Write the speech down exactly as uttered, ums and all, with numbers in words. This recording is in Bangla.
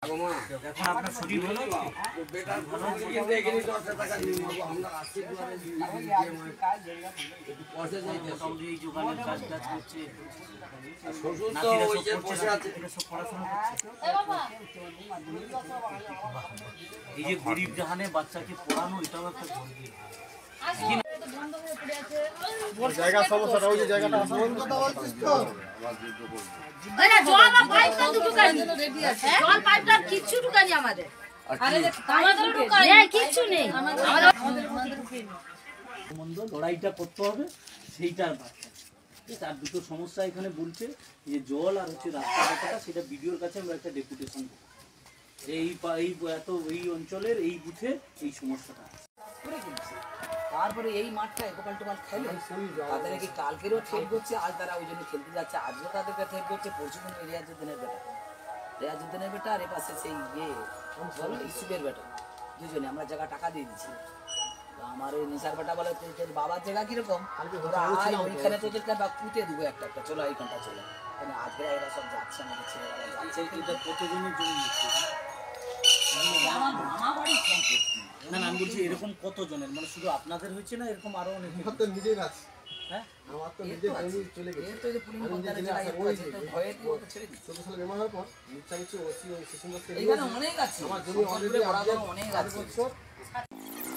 এখন আপনার শরীর হলো বেটার ভালো দেখে নি দশ টাকা দিয়ে আমরা আসছি দুয়ারে পয়সা যাইতে মোটামুটি এই যোগানের কাজ কাজ করছে শ্বশুর তো ওই যে বসে আছে সব পড়াশোনা করছে এই যে গরিব জাহানে বাচ্চাকে পড়ানো এটাও একটা গর্ব জায়গা সমস্যাটা ওই যে জায়গাটা বন্ধ কথা বলছিস তো না জল আর পাইপটা দুটো কানি জল পাইপটা কিচ্ছু ঢুকানি আমাদের আরে আমাদের ঢুকানি নেই কিচ্ছু নেই আমাদের আমাদের মন্দ লড়াইটা করতে হবে সেইটার বাচ্চা তার দুটো সমস্যা এখানে বলছে যে জল আর হচ্ছে রাস্তাঘাটটা সেটা বিডিওর কাছে আমরা একটা ডেপুটেশন করব এই এই এত এই অঞ্চলের এই বুথে এই সমস্যাটা করে ফেলছে তারপরে এই মাঠটা একবাল টোবাল খেলে তাদের কি কালকেরও ঠেক করছে আজ তারা ওই জন্য খেলতে যাচ্ছে আজও তাদেরকে ঠেক করছে পরশু দিন রিয়াজুদ্দিনের বেটা রিয়াজুদ্দিনের বেটা আর এপাশে সেই ইয়ে ইসুফের বেটা দুজনে আমরা জায়গা টাকা দিয়ে দিচ্ছি আমার ওই নিসার বেটা বলে তোর বাবার জায়গা কিরকম ওইখানে তোদেরকে পুঁতে দেবো একটা একটা চলো এইখানটা চলো মানে আজকে এরা সব যাচ্ছে আমাদের ছেলেবেলা যাচ্ছে এটা কতজনের জন্য আমার মামা বাড়ির সম্পত্তি না না আমি বলছি এরকম কতজনের মানে শুধু আপনাদের হয়েছে না এরকম আরো অনেক তো নিজের আছে হ্যাঁ আমার তো নিজের জমি চলে গেছে তো এই যে পুলিশ বন্ধারে যারা একটু আছে তো ভয়ে দিয়ে ওটা ছেড়ে দিচ্ছে চোদ্দ সালে বেমার হওয়ার পর নিশ্চয় হচ্ছে ওসি ওই শিশুন্দর এইখানে অনেক আছে আমার জমি অলরেডি অনেক আছে বছর